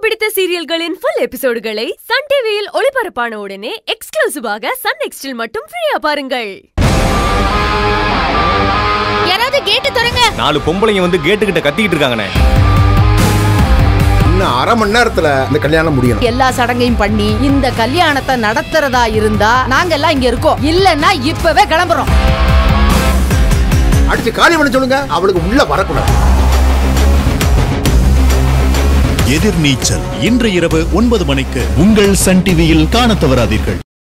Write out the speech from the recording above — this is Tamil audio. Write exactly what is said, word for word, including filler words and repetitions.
பிடித்த சீரியல்களின் full எபிசோடுகளை சன் டிவியில் ஒளிபரப்பான உடனே எக்ஸ்க்ளூசிவாக சன் நெக்ஸ்டில் மட்டும் ஃப்ரீயா பாருங்கள். யாராவது கேட் திறங்க. நாலு பொம்பளைங்க வந்து கேட் கிட்ட கத்திக்கிட்டு இருக்காங்கனே. இன்னும் அரை மணி நேரத்துல இந்த கல்யாணம் முடியணும். எல்லா சடங்கையும் பண்ணி இந்த கல்யாணத்தை நடத்துறதா இருந்தா நாங்க எல்லாம் இங்க இருக்கோம். இல்லன்னா இப்பவே கிளம்புறோம். அடிச்சு காரியம் பண்ண சொல்லுங்க. அவளுக்கு உள்ள வரக்கூடாது. எதிர்நீச்சல் இன்று இரவு ஒன்பது மணிக்கு உங்கள் சன் டிவியில் காணத் தவறாதீர்கள்.